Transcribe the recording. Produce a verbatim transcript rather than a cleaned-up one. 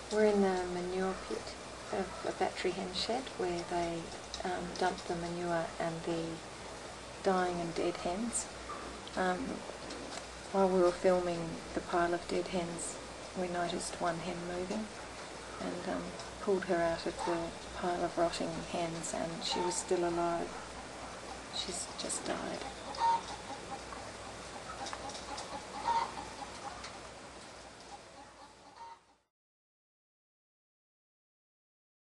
We're in the manure pit of a battery hen shed where they um, dump the manure and the dying and dead hens. Um, while we were filming the pile of dead hens, we noticed one hen moving and um, pulled her out of the pile of rotting hens, and she was still alive. She's just died.